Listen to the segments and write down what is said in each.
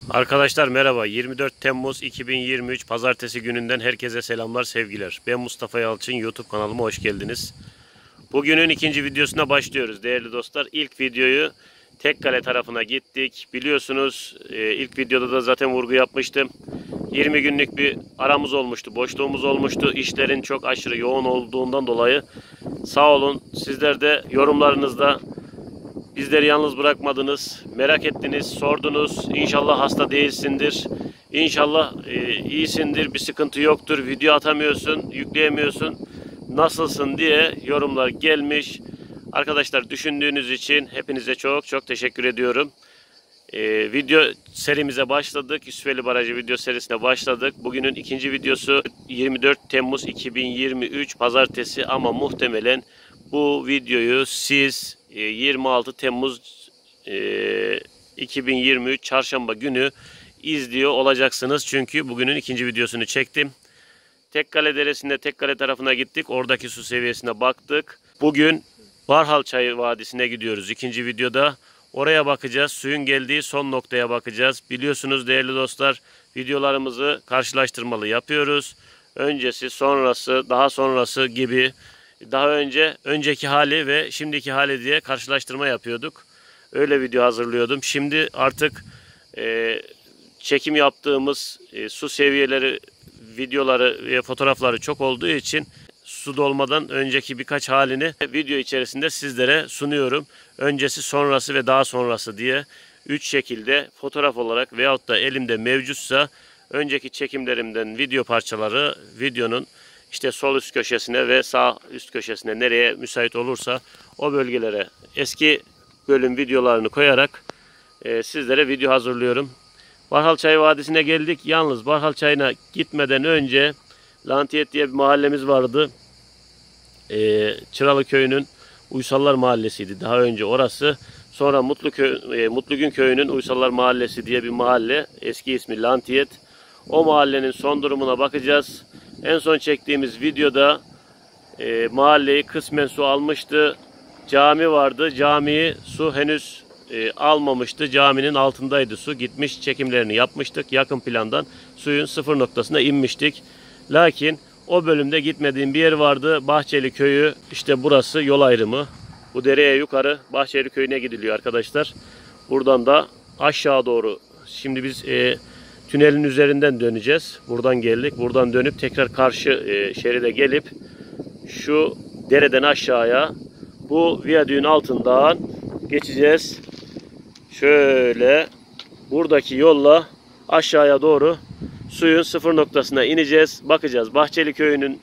Arkadaşlar merhaba. 24 Temmuz 2023 Pazartesi gününden herkese selamlar, sevgiler. Ben Mustafa Yalçın, YouTube kanalıma hoş geldiniz. Bugünün ikinci videosuna başlıyoruz değerli dostlar. İlk videoyu Tekkale tarafına gittik. Biliyorsunuz ilk videoda da zaten vurgu yapmıştım. 20 günlük bir aramız olmuştu, boşluğumuz olmuştu. İşlerin çok aşırı yoğun olduğundan dolayı sağ olun, sizler de yorumlarınızda bizleri yalnız bırakmadınız, merak ettiniz, sordunuz. İnşallah hasta değilsindir. İnşallah iyisindir, bir sıkıntı yoktur. Video atamıyorsun, yükleyemiyorsun. Nasılsın diye yorumlar gelmiş. Arkadaşlar düşündüğünüz için hepinize çok çok teşekkür ediyorum. Video serimize başladık. Yusufeli Barajı video serisine başladık. Bugünün ikinci videosu 24 Temmuz 2023 Pazartesi ama muhtemelen bu videoyu siz 26 Temmuz 2023 Çarşamba günü izliyor olacaksınız. Çünkü bugünün ikinci videosunu çektim. Tekkale Deresi'nde Tekkale tarafına gittik. Oradaki su seviyesine baktık. Bugün Barhalçay Vadisi'ne gidiyoruz. İkinci videoda oraya bakacağız. Suyun geldiği son noktaya bakacağız. Biliyorsunuz değerli dostlar, videolarımızı karşılaştırmalı yapıyoruz. Öncesi, sonrası, daha sonrası gibi, daha önceki hali ve şimdiki hali diye karşılaştırma yapıyorduk. Öyle video hazırlıyordum. Şimdi artık çekim yaptığımız su seviyeleri, videoları ve fotoğrafları çok olduğu için su dolmadan önceki birkaç halini video içerisinde sizlere sunuyorum. Öncesi, sonrası ve daha sonrası diye 3 şekilde fotoğraf olarak veyahut da elimde mevcutsa önceki çekimlerimden video parçaları videonun işte sol üst köşesine ve sağ üst köşesine nereye müsait olursa o bölgelere eski bölüm videolarını koyarak sizlere video hazırlıyorum. Barhalçay Vadisi'ne geldik. Yalnız Barhalçay'ına gitmeden önce Lantiyet diye bir mahallemiz vardı. Çıralı Köyü'nün Uysallar Mahallesi'ydi daha önce orası. Sonra Mutlugün Köyü'nün Uysallar Mahallesi diye bir mahalle. Eski ismi Lantiyet. O mahallenin son durumuna bakacağız. En son çektiğimiz videoda mahalleyi kısmen su almıştı. Cami vardı. Camiyi su henüz almamıştı. Caminin altındaydı su. Gitmiş çekimlerini yapmıştık. Yakın plandan suyun sıfır noktasına inmiştik. Lakin o bölümde gitmediğim bir yer vardı. Bahçeli Köyü, işte burası yol ayrımı. Bu dereye yukarı Bahçeli Köyü'ne gidiliyor arkadaşlar. Buradan da aşağı doğru. Şimdi biz tünelin üzerinden döneceğiz. Buradan geldik. Buradan dönüp tekrar karşı şeride gelip şu dereden aşağıya bu viyadüğün altından geçeceğiz. Şöyle buradaki yolla aşağıya doğru suyun sıfır noktasına ineceğiz. Bakacağız. Bahçeli Köyü'nün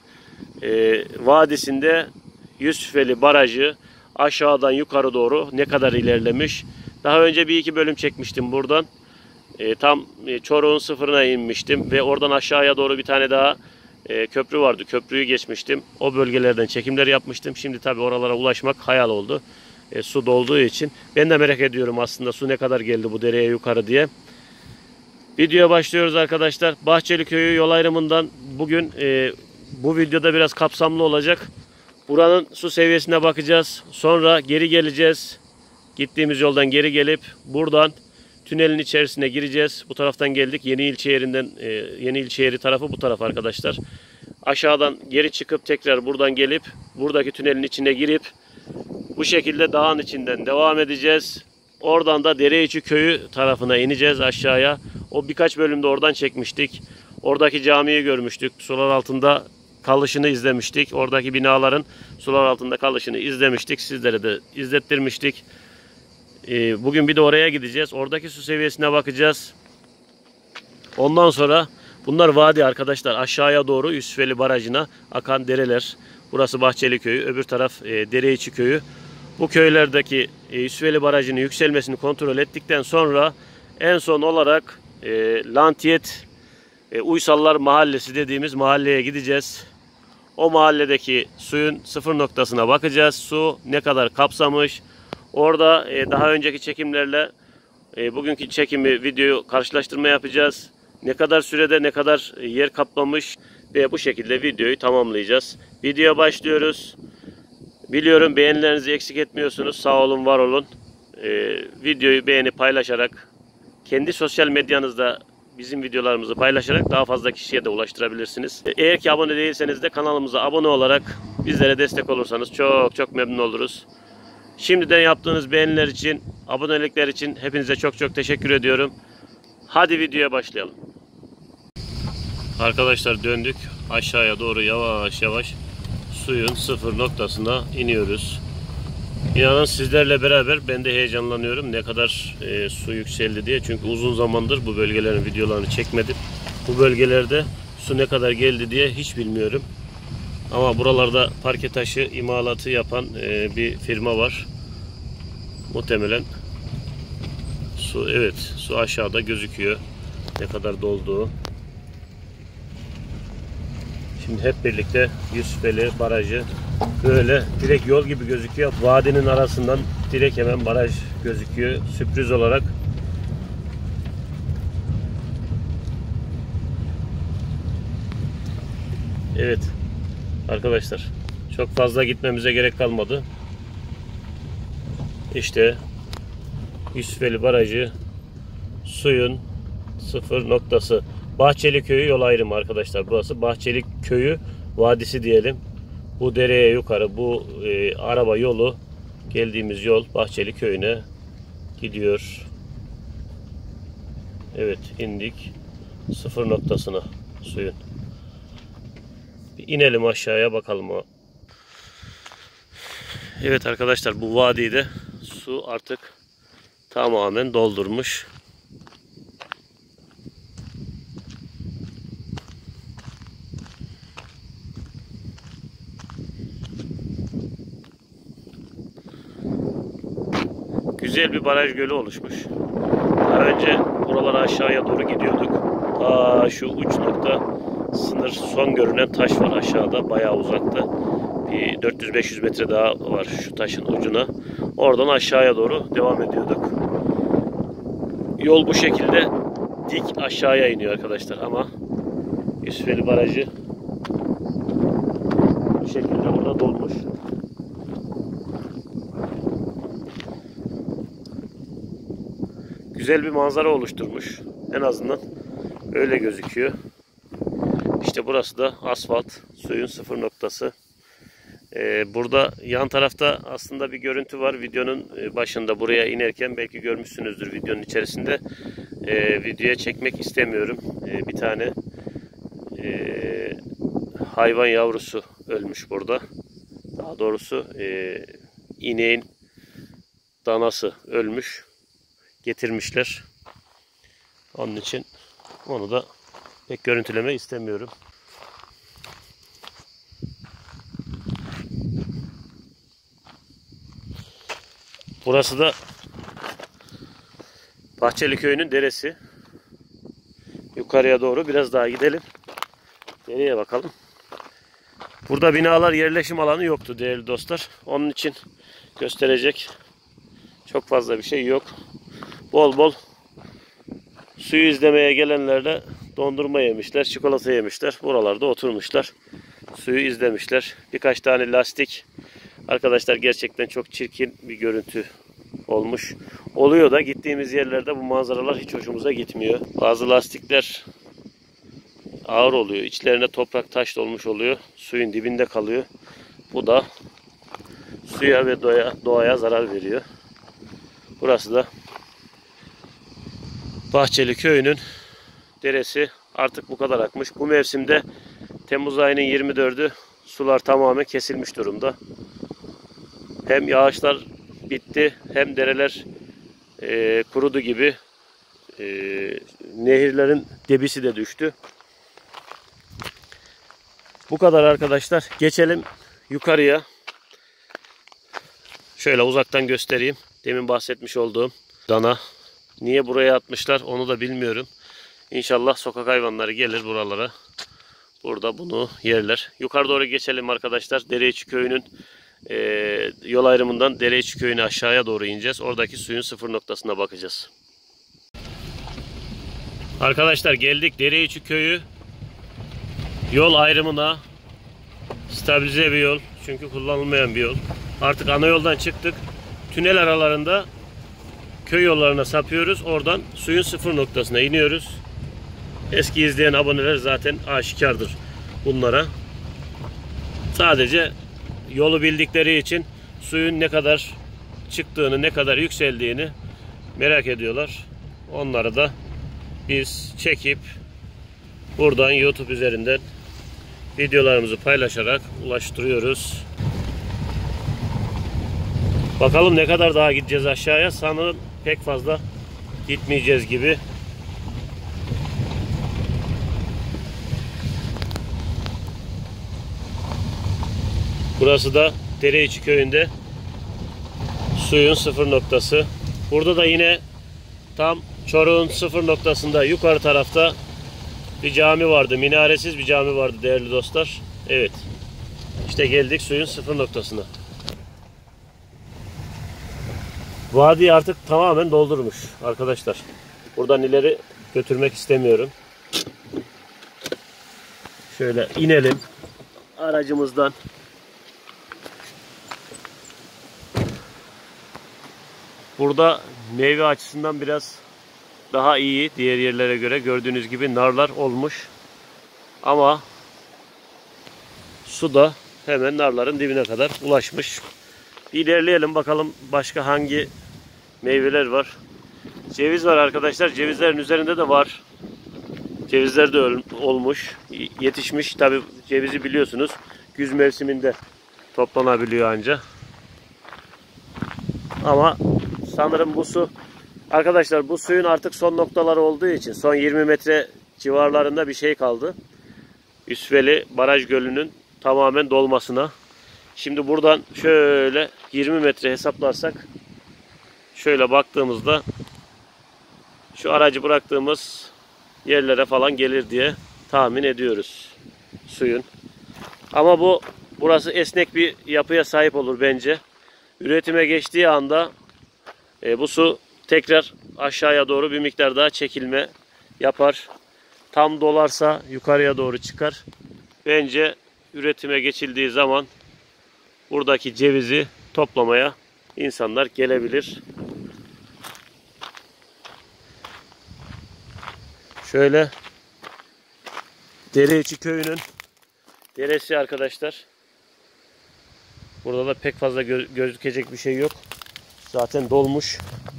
vadisinde Yusufeli Barajı aşağıdan yukarı doğru ne kadar ilerlemiş. Daha önce bir iki bölüm çekmiştim buradan. Tam Çoruh'un sıfırına inmiştim ve oradan aşağıya doğru bir tane daha köprü vardı. Köprüyü geçmiştim. O bölgelerden çekimler yapmıştım. Şimdi tabi oralara ulaşmak hayal oldu. Su dolduğu için. Ben de merak ediyorum aslında su ne kadar geldi bu dereye yukarı diye. Videoya başlıyoruz arkadaşlar. Bahçeli Köyü yol ayrımından bugün bu videoda biraz kapsamlı olacak. Buranın su seviyesine bakacağız. Sonra geri geleceğiz. Gittiğimiz yoldan geri gelip buradan tünelin içerisine gireceğiz. Bu taraftan geldik. Yeni ilçe yerinden, yeni ilçe yeri tarafı bu taraf arkadaşlar. Aşağıdan geri çıkıp tekrar buradan gelip buradaki tünelin içine girip bu şekilde dağın içinden devam edeceğiz. Oradan da Dereiçi Köyü tarafına ineceğiz aşağıya. O birkaç bölümde oradan çekmiştik. Oradaki camiyi görmüştük. Sular altında kalışını izlemiştik. Oradaki binaların sular altında kalışını izlemiştik. Sizlere de izlettirmiştik. Bugün bir de oraya gideceğiz. Oradaki su seviyesine bakacağız. Ondan sonra bunlar vadi arkadaşlar. Aşağıya doğru Yusufeli Barajı'na akan dereler. Burası Bahçeli Köyü. Öbür taraf Dereiçi Köyü. Bu köylerdeki Yusufeli Barajı'nın yükselmesini kontrol ettikten sonra en son olarak Lantiyet Uysallar Mahallesi dediğimiz mahalleye gideceğiz. O mahalledeki suyun sıfır noktasına bakacağız. Su ne kadar kapsamış. Orada daha önceki çekimlerle bugünkü çekimi, videoyu karşılaştırma yapacağız. Ne kadar sürede ne kadar yer kaplamış ve bu şekilde videoyu tamamlayacağız. Videoya başlıyoruz. Biliyorum beğenilerinizi eksik etmiyorsunuz. Sağ olun, var olun. Videoyu beğenip paylaşarak kendi sosyal medyanızda bizim videolarımızı paylaşarak daha fazla kişiye de ulaştırabilirsiniz. Eğer ki abone değilseniz de kanalımıza abone olarak bizlere destek olursanız çok çok memnun oluruz. Şimdiden yaptığınız beğeniler için, abonelikler için hepinize çok çok teşekkür ediyorum. Hadi videoya başlayalım. Arkadaşlar döndük. Aşağıya doğru yavaş yavaş suyun sıfır noktasına iniyoruz. İnanın sizlerle beraber ben de heyecanlanıyorum. Ne kadar su yükseldi diye. Çünkü uzun zamandır bu bölgelerin videolarını çekmedim. Bu bölgelerde su ne kadar geldi diye hiç bilmiyorum. Ama buralarda parke taşı imalatı yapan bir firma var. Muhtemelen su, evet, su aşağıda gözüküyor. Ne kadar dolduğu. Şimdi hep birlikte Yusufeli Barajı böyle direkt yol gibi gözüküyor. Vadinin arasından direkt hemen baraj gözüküyor. Sürpriz olarak. Evet arkadaşlar, çok fazla gitmemize gerek kalmadı. İşte Yusufeli Barajı suyun sıfır noktası. Bahçeli Köyü yol ayrımı arkadaşlar. Burası Bahçeli Köyü vadisi diyelim. Bu dereye yukarı bu araba yolu, geldiğimiz yol Bahçeli Köyü'ne gidiyor. Evet, indik sıfır noktasına suyun. Bir inelim aşağıya bakalım o. Evet arkadaşlar, bu vadiyi de su artık tamamen doldurmuş. Güzel bir baraj gölü oluşmuş. Daha önce buralara aşağıya doğru gidiyorduk. Şu uç nokta sınır, son görünen taş var aşağıda, bayağı uzakta. Bir 400-500 metre daha var şu taşın ucuna. Oradan aşağıya doğru devam ediyorduk. Yol bu şekilde dik aşağıya iniyor arkadaşlar ama Yusufeli Barajı bu şekilde burada dolmuş. Güzel bir manzara oluşturmuş. En azından öyle gözüküyor. İşte burası da asfalt, suyun sıfır noktası. Burada yan tarafta aslında bir görüntü var. Videonun başında buraya inerken belki görmüşsünüzdür videonun içerisinde. Videoya çekmek istemiyorum. Bir tane hayvan yavrusu ölmüş burada. Daha doğrusu ineğin danası ölmüş. Getirmişler. Onun için onu da pek görüntüleme istemiyorum. Burası da Bahçeli Köyü'nün deresi. Yukarıya doğru biraz daha gidelim. Nereye bakalım. Burada binalar, yerleşim alanı yoktu değerli dostlar. Onun için gösterecek çok fazla bir şey yok. Bol bol suyu izlemeye gelenler de dondurma yemişler, çikolata yemişler. Buralarda oturmuşlar. Suyu izlemişler. Birkaç tane lastik. Arkadaşlar gerçekten çok çirkin bir görüntü olmuş. Oluyor da gittiğimiz yerlerde bu manzaralar hiç hoşumuza gitmiyor. Bazı lastikler ağır oluyor. İçlerine toprak, taş dolmuş oluyor. Suyun dibinde kalıyor. Bu da suya ve doğaya zarar veriyor. Burası da Bahçeli Köyü'nün deresi. Artık bu kadar akmış. Bu mevsimde Temmuz ayının 24'ü sular tamamen kesilmiş durumda. Hem yağışlar bitti hem dereler kurudu gibi, nehirlerin debisi de düştü. Bu kadar arkadaşlar. Geçelim yukarıya. Şöyle uzaktan göstereyim. Demin bahsetmiş olduğum dana. Niye buraya atmışlar onu da bilmiyorum. İnşallah sokak hayvanları gelir buralara. Burada bunu yerler. Yukarı doğru geçelim arkadaşlar. Dereiçi Köyü'nün yol ayrımından Dereiçi Köyü'ne aşağıya doğru ineceğiz. Oradaki suyun sıfır noktasına bakacağız. Arkadaşlar geldik Dereiçi Köyü yol ayrımına. Stabilize bir yol. Çünkü kullanılmayan bir yol. Artık ana yoldan çıktık. Tünel aralarında köy yollarına sapıyoruz. Oradan suyun sıfır noktasına iniyoruz. Eski izleyen aboneler zaten aşikardır bunlara. Sadece yolu bildikleri için suyun ne kadar çıktığını, ne kadar yükseldiğini merak ediyorlar. Onları da biz çekip buradan YouTube üzerinden videolarımızı paylaşarak ulaştırıyoruz. Bakalım ne kadar daha gideceğiz aşağıya. Sanırım pek fazla gitmeyeceğiz gibi. Burası da Dereiçi köyünde suyun sıfır noktası. Burada da yine tam Çoruk'un sıfır noktasında yukarı tarafta bir cami vardı. Minaresiz bir cami vardı değerli dostlar. Evet. İşte geldik suyun sıfır noktasına. Vadiyi artık tamamen doldurmuş arkadaşlar. Buradan ileri götürmek istemiyorum. Şöyle inelim aracımızdan. Burada meyve açısından biraz daha iyi diğer yerlere göre. Gördüğünüz gibi narlar olmuş. Ama su da hemen narların dibine kadar ulaşmış. İlerleyelim bakalım başka hangi meyveler var. Ceviz var arkadaşlar. Cevizlerin üzerinde de var. Cevizler de olmuş. Yetişmiş. Tabi cevizi biliyorsunuz. Güz mevsiminde toplanabiliyor anca. Ama sanırım bu su arkadaşlar, bu suyun artık son noktaları olduğu için son 20 metre civarlarında bir şey kaldı. Üsveli Baraj Gölü'nün tamamen dolmasına. Şimdi buradan şöyle 20 metre hesaplarsak şöyle baktığımızda şu aracı bıraktığımız yerlere falan gelir diye tahmin ediyoruz suyun. Ama burası esnek bir yapıya sahip olur bence. Üretime geçtiği anda bu su tekrar aşağıya doğru bir miktar daha çekilme yapar. Tam dolarsa yukarıya doğru çıkar. Bence üretime geçildiği zaman buradaki cevizi toplamaya insanlar gelebilir. Şöyle Dereiçi köyünün deresi arkadaşlar. Burada da pek fazla gözükecek bir şey yok. Zaten dolmuş.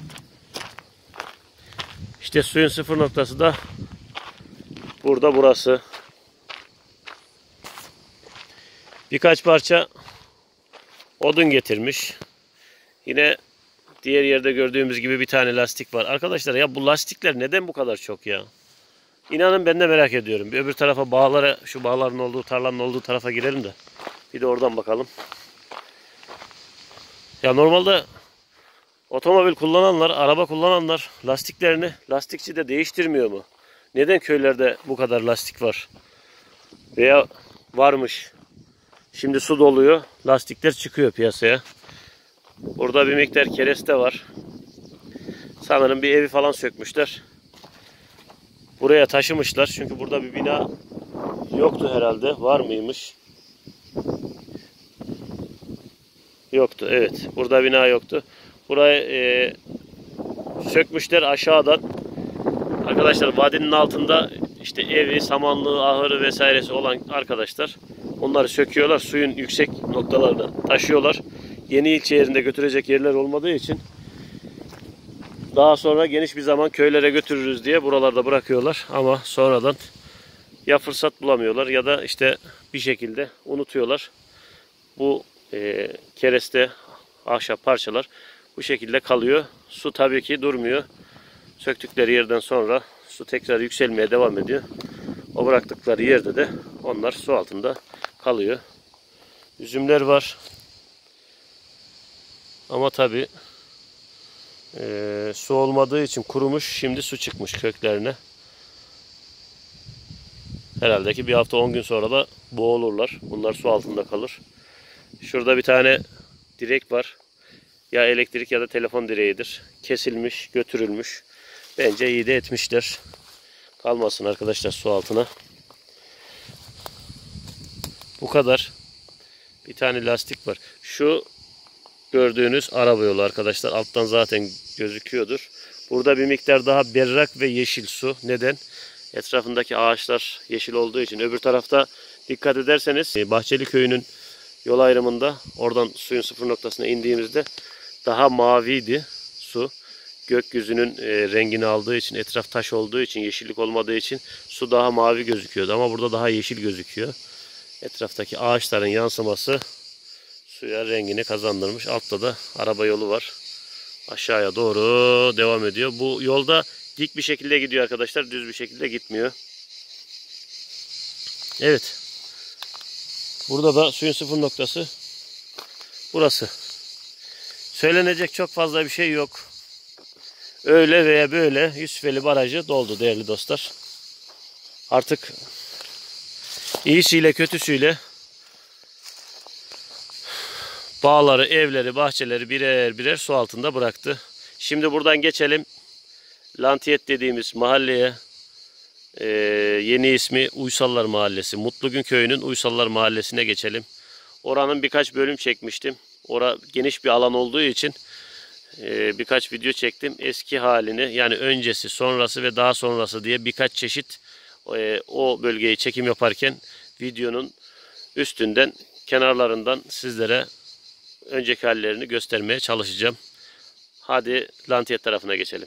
İşte suyun sıfır noktası da burada, burası. Birkaç parça odun getirmiş. Yine diğer yerde gördüğümüz gibi bir tane lastik var. Arkadaşlar ya bu lastikler neden bu kadar çok ya? İnanın ben de merak ediyorum. Bir öbür tarafa bağlara, şu bağların olduğu, tarlanın olduğu tarafa girelim de bir de oradan bakalım. Ya normalde otomobil kullananlar, araba kullananlar lastiklerini lastikçi de değiştirmiyor mu? Neden köylerde bu kadar lastik var? Veya varmış. Şimdi su doluyor, lastikler çıkıyor piyasaya. Burada bir miktar kereste var. Sanırım bir evi falan sökmüşler. Buraya taşımışlar. Çünkü burada bir bina yoktu herhalde. Var mıymış? Yoktu. Evet. Burada bina yoktu. Burayı sökmüşler aşağıdan. Arkadaşlar vadinin altında işte evi, samanlığı, ahırı vesairesi olan arkadaşlar onları söküyorlar. Suyun yüksek noktalarına taşıyorlar. Yeni ilçe yerinde götürecek yerler olmadığı için daha sonra geniş bir zaman köylere götürürüz diye buralarda bırakıyorlar. Ama sonradan ya fırsat bulamıyorlar ya da işte bir şekilde unutuyorlar. Bu kereste, ahşap parçalar bu şekilde kalıyor. Su tabii ki durmuyor. Söktükleri yerden sonra su tekrar yükselmeye devam ediyor. O bıraktıkları yerde de onlar su altında kalıyor. Üzümler var. Ama tabii su olmadığı için kurumuş. Şimdi su çıkmış köklerine. Herhalde ki bir hafta 10 gün sonra da boğulurlar. Bunlar su altında kalır. Şurada bir tane direk var. Ya elektrik ya da telefon direğidir. Kesilmiş, götürülmüş. Bence iyi de etmişler. Kalmasın arkadaşlar su altına. Bu kadar. Bir tane lastik var. Şu gördüğünüz araba yolu arkadaşlar. Alttan zaten gözüküyordur. Burada bir miktar daha berrak ve yeşil su. Neden? Etrafındaki ağaçlar yeşil olduğu için. Öbür tarafta dikkat ederseniz Bahçeli Köyü'nün yol ayrımında oradan suyun sıfır noktasına indiğimizde daha maviydi su. Gökyüzünün rengini aldığı için, etraf taş olduğu için, yeşillik olmadığı için su daha mavi gözüküyordu. Ama burada daha yeşil gözüküyor. Etraftaki ağaçların yansıması suya rengini kazandırmış. Altta da araba yolu var. Aşağıya doğru devam ediyor. Bu yolda dik bir şekilde gidiyor arkadaşlar. Düz bir şekilde gitmiyor. Evet. Burada da suyun sıfır noktası burası. Söylenecek çok fazla bir şey yok. Öyle veya böyle Yusufeli Barajı doldu değerli dostlar. Artık iyisiyle kötüsüyle bağları, evleri, bahçeleri birer birer su altında bıraktı. Şimdi buradan geçelim. Lantiyet dediğimiz mahalleye, yeni ismi Uysallar Mahallesi. Mutlugün Köyü'nün Uysallar Mahallesi'ne geçelim. Oranın birkaç bölüm çekmiştim. Ora geniş bir alan olduğu için birkaç video çektim. Eski halini, yani öncesi, sonrası ve daha sonrası diye birkaç çeşit o bölgeyi çekim yaparken videonun üstünden, kenarlarından sizlere önceki hallerini göstermeye çalışacağım. Hadi Lantiyet tarafına geçelim.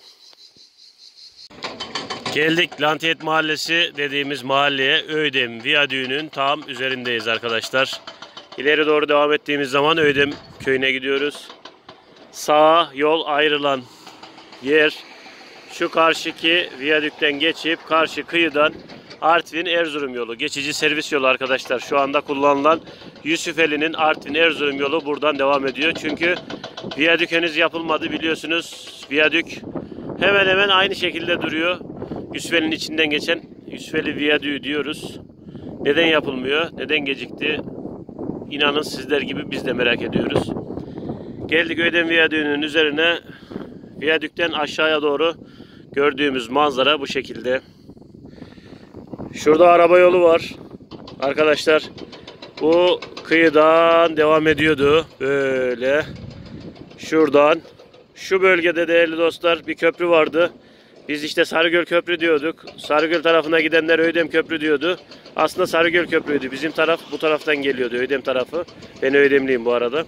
Geldik Lantiyet Mahallesi dediğimiz mahalleye. Öydem Viyadüğü'nün tam üzerindeyiz arkadaşlar. İleri doğru devam ettiğimiz zaman Öydem köyüne gidiyoruz. Sağa yol ayrılan yer şu karşıki viyadükten geçip karşı kıyıdan Artvin-Erzurum yolu. Geçici servis yolu arkadaşlar. Şu anda kullanılan Yusufeli'nin Artvin-Erzurum yolu buradan devam ediyor. Çünkü viyadük henüz yapılmadı biliyorsunuz. Viyadük hemen hemen aynı şekilde duruyor. Yusufeli'nin içinden geçen Yusufeli Viyadüğü diyoruz. Neden yapılmıyor? Neden gecikti? İnanın sizler gibi biz de merak ediyoruz. Geldik Öydem Viyadüğü'nün üzerine. Viyadükten aşağıya doğru gördüğümüz manzara bu şekilde. Şurada araba yolu var. Arkadaşlar bu kıyıdan devam ediyordu. Böyle. Şuradan. Şu bölgede değerli dostlar bir köprü vardı. Biz işte Sarıgöl Köprü diyorduk. Sarıgöl tarafına gidenler Öydem Köprü diyordu. Aslında Sarıgöl Köprüydü. Bizim taraf bu taraftan geliyordu. Öydem tarafı. Ben Öydemliyim bu arada.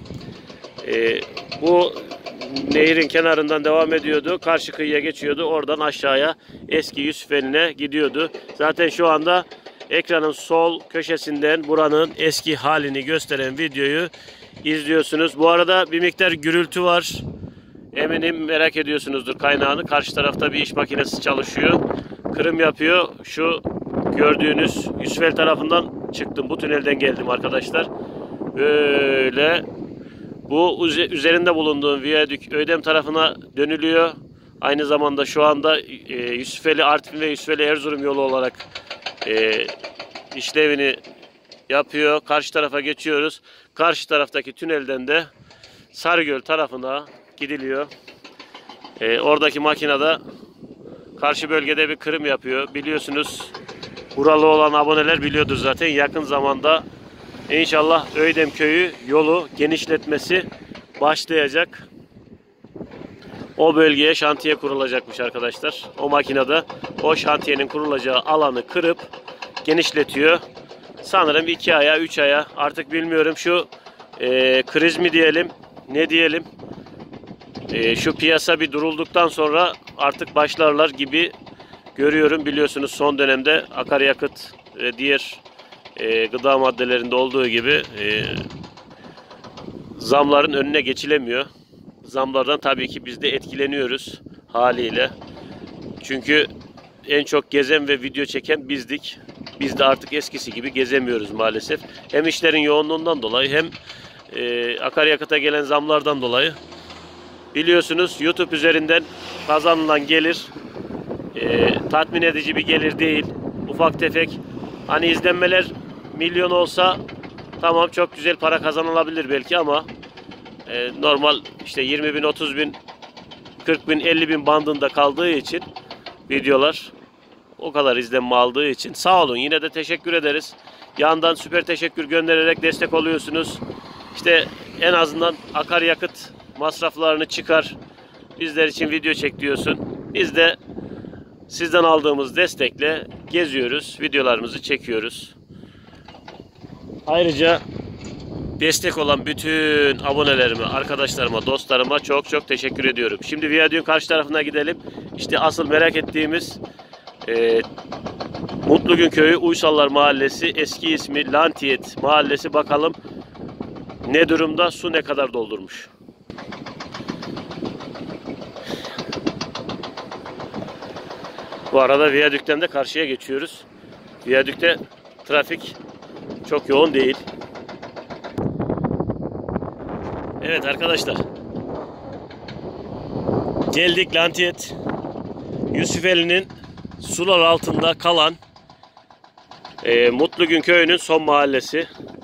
Bu nehrin kenarından devam ediyordu. Karşı kıyıya geçiyordu. Oradan aşağıya eski Yusufeli'ne gidiyordu. Zaten şu anda ekranın sol köşesinden buranın eski halini gösteren videoyu izliyorsunuz. Bu arada bir miktar gürültü var. Eminim merak ediyorsunuzdur kaynağını. Karşı tarafta bir iş makinesi çalışıyor. Kırım yapıyor. Şu gördüğünüz Yusufeli tarafından çıktım. Bu tünelden geldim arkadaşlar. Böyle. Bu üzerinde bulunduğum viyadük Öydem tarafına dönülüyor. Aynı zamanda şu anda Yusufeli Artvin ve Yusufeli Erzurum yolu olarak işlevini yapıyor. Karşı tarafa geçiyoruz. Karşı taraftaki tünelden de Sarıgöl tarafına gidiliyor. Oradaki makinede karşı bölgede bir kırım yapıyor. Biliyorsunuz buralı olan aboneler biliyordur zaten. Yakın zamanda İnşallah Öydem Köyü yolu genişletmesi başlayacak. O bölgeye şantiye kurulacakmış arkadaşlar. O makinede o şantiyenin kurulacağı alanı kırıp genişletiyor. Sanırım 2 aya 3 aya artık bilmiyorum şu kriz mi diyelim ne diyelim. Şu piyasa bir durulduktan sonra artık başlarlar gibi görüyorum. Biliyorsunuz son dönemde akaryakıt ve diğer gıda maddelerinde olduğu gibi zamların önüne geçilemiyor. Zamlardan tabii ki biz de etkileniyoruz haliyle. Çünkü en çok gezen ve video çeken bizdik. Biz de artık eskisi gibi gezemiyoruz maalesef. Hem işlerin yoğunluğundan dolayı hem akaryakıta gelen zamlardan dolayı. Biliyorsunuz YouTube üzerinden kazanılan gelir tatmin edici bir gelir değil. Ufak tefek. Hani izlenmeler milyon olsa tamam çok güzel para kazanılabilir belki ama normal işte 20 bin, 30 bin, 40 bin, 50 bin bandında kaldığı için videolar o kadar izlenme aldığı için sağ olun. Yine de teşekkür ederiz. Yandan süper teşekkür göndererek destek oluyorsunuz. İşte en azından akaryakıt masraflarını çıkar, bizler için video çek diyorsun. Biz de sizden aldığımız destekle geziyoruz, videolarımızı çekiyoruz. Ayrıca destek olan bütün abonelerime, arkadaşlarıma, dostlarıma çok teşekkür ediyorum. Şimdi viyadüğün karşı tarafına gidelim. İşte asıl merak ettiğimiz Mutlugün Köyü Uysallar Mahallesi, eski ismi Lantiyet Mahallesi. Bakalım ne durumda, su ne kadar doldurmuş. Bu arada viyadükten de karşıya geçiyoruz. Viyadükte trafik çok yoğun değil. Evet arkadaşlar, geldik Lantiyet. Yusufeli'nin sular altında kalan Mutlugün Köyü'nün son mahallesi.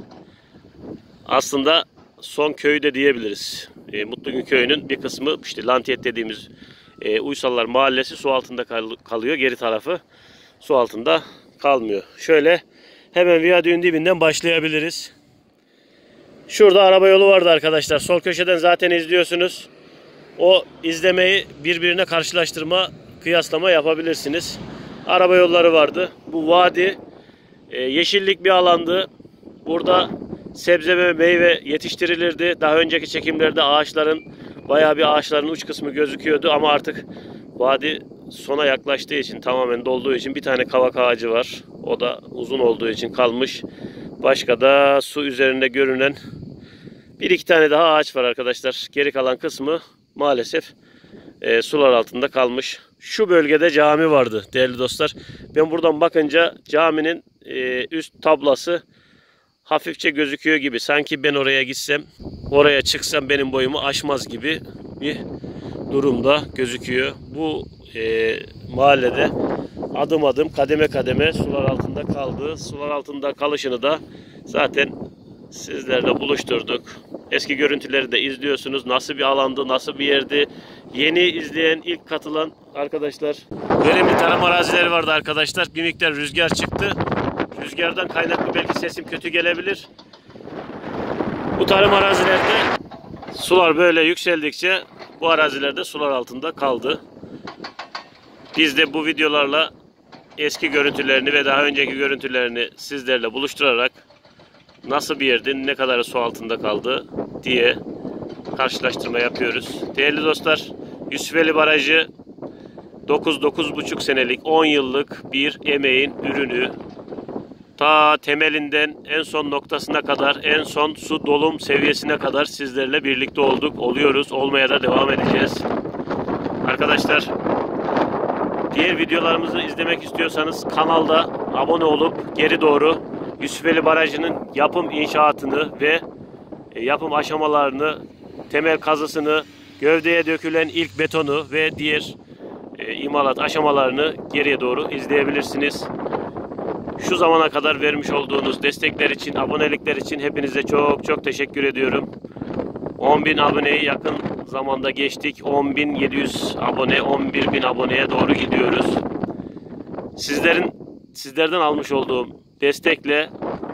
Aslında son köyü de diyebiliriz. Mutlugün Köyü'nün bir kısmı işte Lantiyet dediğimiz Uysallar Mahallesi su altında kalıyor. Geri tarafı su altında kalmıyor. Şöyle hemen viyadüğün dibinden başlayabiliriz. Şurada araba yolu vardı arkadaşlar. Sol köşeden zaten izliyorsunuz. O izlemeyi birbirine karşılaştırma, kıyaslama yapabilirsiniz. Araba yolları vardı. Bu vadi yeşillik bir alandı. Burada sebze ve meyve yetiştirilirdi. Daha önceki çekimlerde bayağı bir ağaçların uç kısmı gözüküyordu ama artık vadi sona yaklaştığı için, tamamen dolduğu için bir tane kavak ağacı var. O da uzun olduğu için kalmış. Başka da su üzerinde görünen bir iki tane daha ağaç var arkadaşlar. Geri kalan kısmı maalesef sular altında kalmış. Şu bölgede cami vardı değerli dostlar. Ben buradan bakınca caminin üst tablası hafifçe gözüküyor gibi. Sanki ben oraya gitsem, oraya çıksam benim boyumu aşmaz gibi bir durumda gözüküyor. Bu mahallede adım adım, kademe kademe sular altında kaldı. Sular altında kalışını da zaten sizlerle buluşturduk. Eski görüntüleri de izliyorsunuz. Nasıl bir alandı, nasıl bir yerdi. Yeni izleyen, ilk katılan arkadaşlar. Verimli tarım arazileri vardı arkadaşlar. Bir miktar rüzgar çıktı. Rüzgardan kaynaklı belki sesim kötü gelebilir. Bu tarım arazilerde sular böyle yükseldikçe bu arazilerde sular altında kaldı. Biz de bu videolarla eski görüntülerini ve daha önceki görüntülerini sizlerle buluşturarak nasıl bir yerdi, ne kadar su altında kaldı diye karşılaştırma yapıyoruz. Değerli dostlar, Yusufeli Barajı 9-9,5 senelik, 10 yıllık bir emeğin ürünü. Ta temelinden en son noktasına kadar, en son su dolum seviyesine kadar sizlerle birlikte oluyoruz. Olmaya da devam edeceğiz. Arkadaşlar, diğer videolarımızı izlemek istiyorsanız kanalda abone olup geri doğru Yusufeli Barajı'nın yapım inşaatını ve yapım aşamalarını, temel kazısını, gövdeye dökülen ilk betonu ve diğer imalat aşamalarını geriye doğru izleyebilirsiniz. Şu zamana kadar vermiş olduğunuz destekler için, abonelikler için hepinize çok teşekkür ediyorum. 10.000 aboneyi yakın zamanda geçtik. 10.700 abone, 11.000 aboneye doğru gidiyoruz. Sizlerden almış olduğum destekle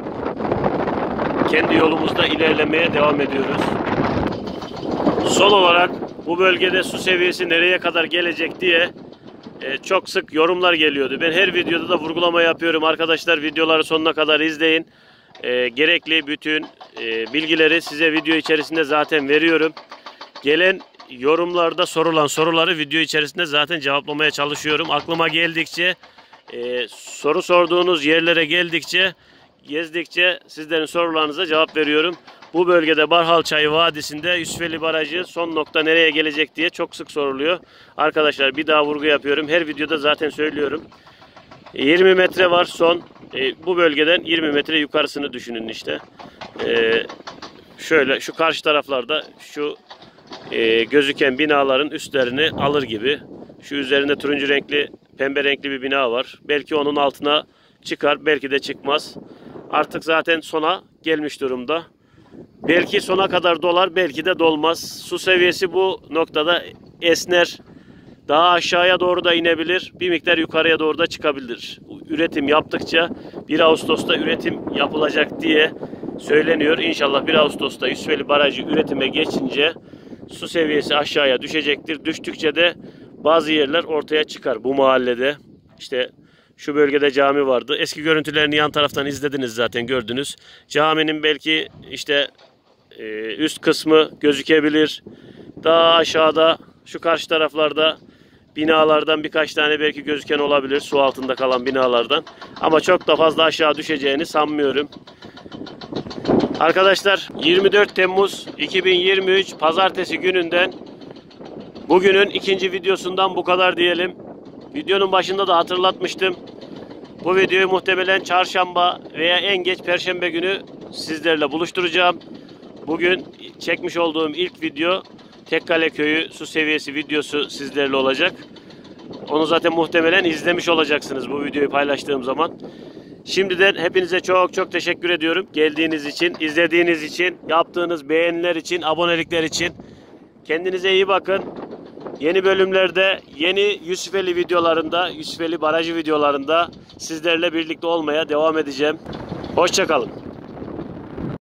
kendi yolumuzda ilerlemeye devam ediyoruz. Son olarak bu bölgede su seviyesi nereye kadar gelecek diye çok sık yorumlar geliyordu. Ben her videoda da vurgulama yapıyorum. Arkadaşlar, videoları sonuna kadar izleyin. Gerekli bütün bilgileri size video içerisinde zaten veriyorum. Gelen yorumlarda sorulan soruları video içerisinde zaten cevaplamaya çalışıyorum. Aklıma geldikçe, soru sorduğunuz yerlere gezdikçe sizlerin sorularınıza cevap veriyorum. Bu bölgede Barhalçay Vadisi'nde Yusufeli Barajı son nokta nereye gelecek diye çok sık soruluyor. Arkadaşlar, bir daha vurgu yapıyorum. Her videoda zaten söylüyorum. 20 metre var son. Bu bölgeden 20 metre yukarısını düşünün işte. Şöyle şu karşı taraflarda şu gözüken binaların üstlerini alır gibi. Şu üzerinde turuncu renkli, pembe renkli bir bina var. Belki onun altına çıkar, belki de çıkmaz. Artık zaten sona gelmiş durumda. Belki sona kadar dolar, belki de dolmaz. Su seviyesi bu noktada esner. Daha aşağıya doğru da inebilir. Bir miktar yukarıya doğru da çıkabilir. Üretim yaptıkça 1 Ağustos'ta üretim yapılacak diye söyleniyor. İnşallah 1 Ağustos'ta Yusufeli Barajı üretime geçince su seviyesi aşağıya düşecektir. Düştükçe de bazı yerler ortaya çıkar bu mahallede. İşte şu bölgede cami vardı. Eski görüntülerini yan taraftan izlediniz zaten, gördünüz. Caminin belki işte üst kısmı gözükebilir. Daha aşağıda şu karşı taraflarda binalardan birkaç tane belki gözüken olabilir. Su altında kalan binalardan. Ama çok da fazla aşağı düşeceğini sanmıyorum. Arkadaşlar 24 Temmuz 2023 Pazartesi gününden bugünün ikinci videosundan bu kadar diyelim. Videonun başında da hatırlatmıştım. Bu videoyu muhtemelen çarşamba veya en geç perşembe günü sizlerle buluşturacağım. Bugün çekmiş olduğum ilk video Tekkale Köyü su seviyesi videosu sizlerle olacak. Onu zaten muhtemelen izlemiş olacaksınız bu videoyu paylaştığım zaman. Şimdiden hepinize çok çok teşekkür ediyorum. Geldiğiniz için, izlediğiniz için, yaptığınız beğeniler için, abonelikler için. Kendinize iyi bakın. Yeni bölümlerde, yeni Yusufeli videolarında, Yusufeli Barajı videolarında sizlerle birlikte olmaya devam edeceğim. Hoşça kalın.